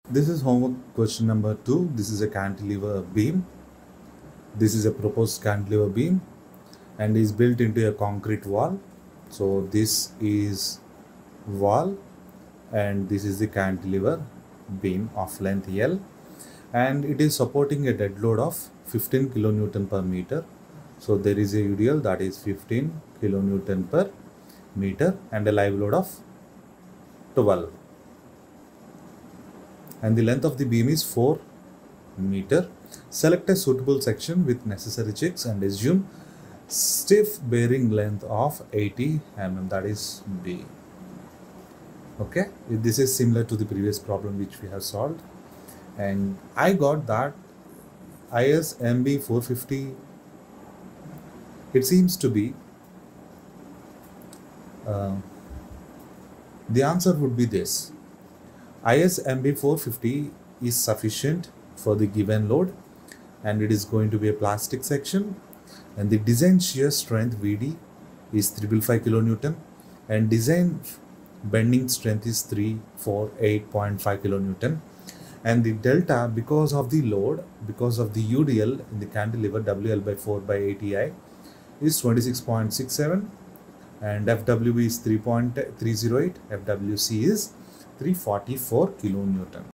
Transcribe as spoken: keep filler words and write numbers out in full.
This is homework question number two. This is a cantilever beam. This is a proposed cantilever beam and is built into a concrete wall. So this is wall and this is the cantilever beam of length L, and it is supporting a dead load of fifteen kilonewton per meter. So there is a U D L that is fifteen kilonewton per meter and a live load of twelve. And the length of the beam is four meter. Select a suitable section with necessary checks and assume stiff bearing length of eighty millimeters, that is B. Okay, this is similar to the previous problem which we have solved, and I got that I S M B four fifty, it seems to be uh, the answer would be this. I S M B four fifty is sufficient for the given load and it is going to be a plastic section, and the design shear strength V D is three hundred fifty-five kilonewton and design bending strength is three hundred forty-eight point five kilonewton, and the delta because of the load, because of the U D L in the cantilever W L by four by A T I is twenty-six point six seven, and F W B is three point three zero eight, F W C is three hundred forty-four kilonewton.